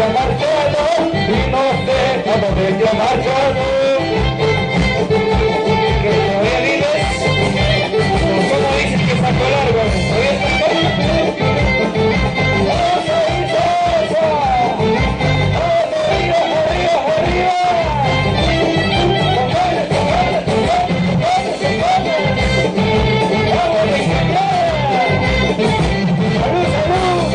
ha marchado y no sé a dónde te ha marchado. ¿Que todavía vives? ¿Cómo dices que sacó largo? ¿Todavía sacó? ¡Eso hizo esa! ¡Vamos, arriba, arriba, arriba! ¡Con ganas, con ganas, con ganas, con ganas, con ganas! ¡Vamos, Mexicana! ¡Salud, salud!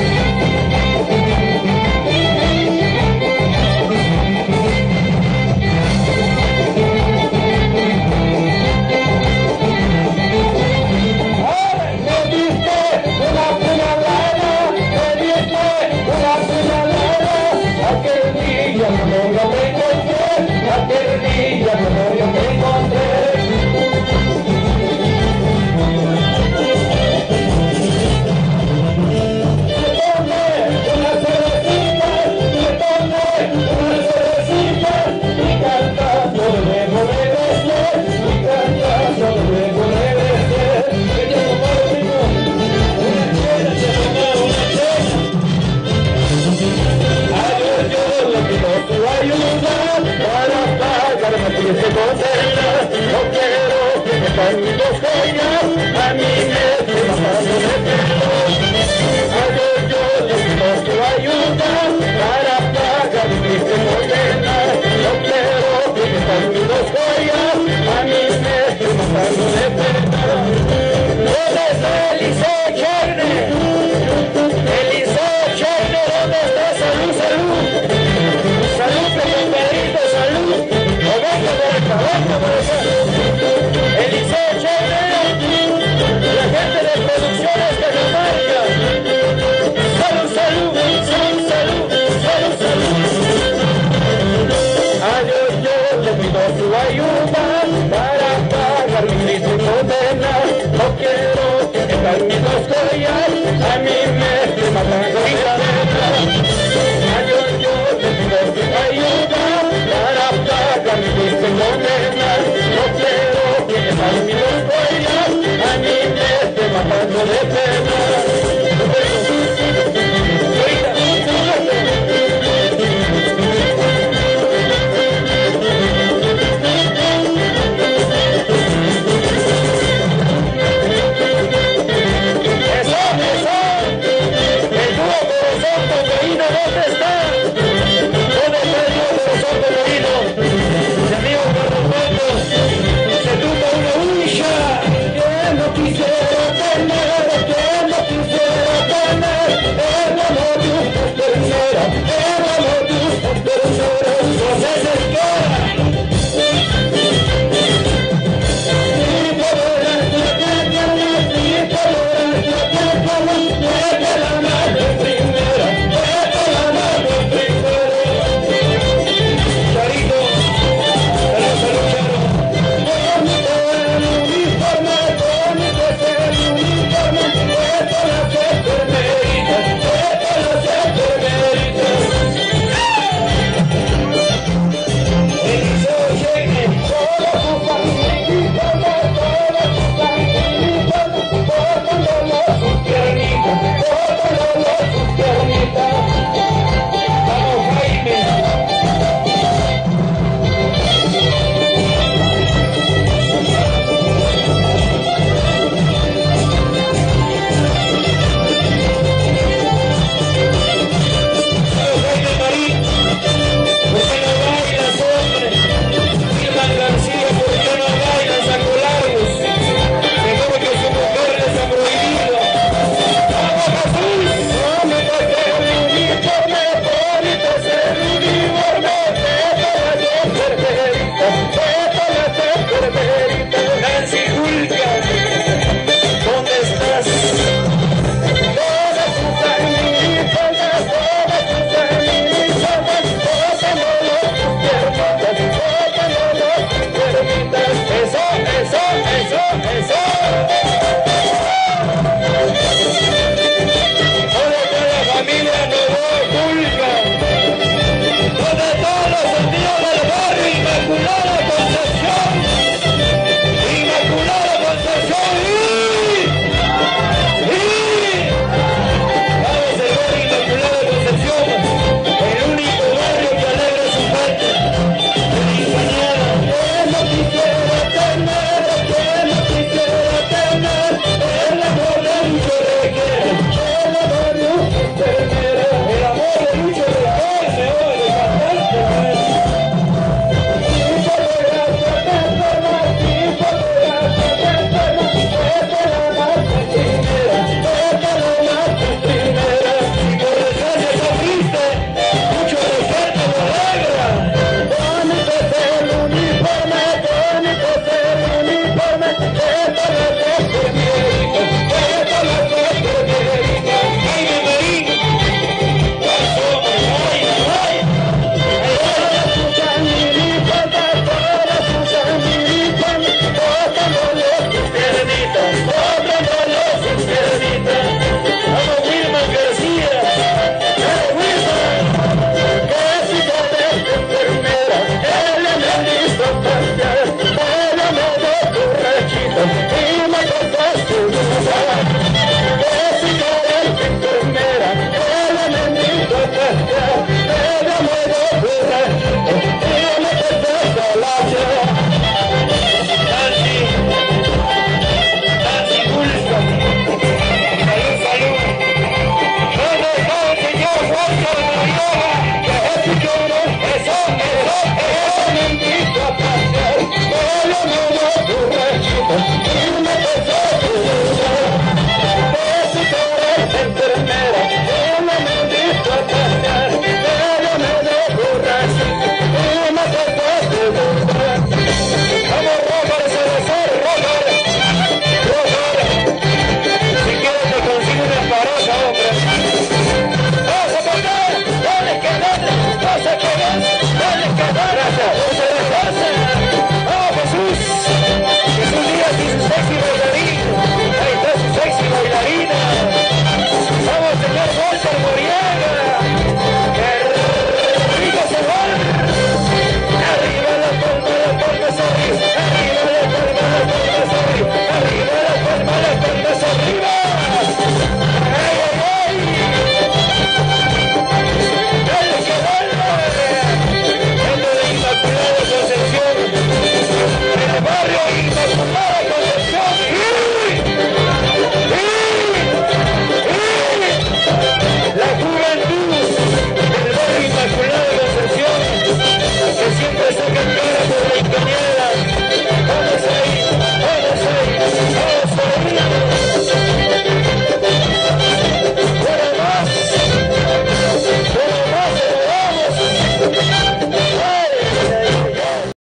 No quiero que me paguen dos joyas, a mí me estoy matando de pelo. Yo necesito ayuda para pagar mis condenas. No quiero que me paguen dos joyas, a mí me estoy matando de pelo. ¿Dónde está Eliseo Cherner? Eliseo Cherner, ¿dónde está? Salud, salud. Salud, compadrito, salud. O venga por acá, venga por acá. Eliseo Cherner, la gente de Producciones Cajamarca. Salud, salud, salud, salud, salud, salud. Adiós, yo le pido su ayuda para pagar mi triste condena. No quiero que me paguen mis dos joyas, a mí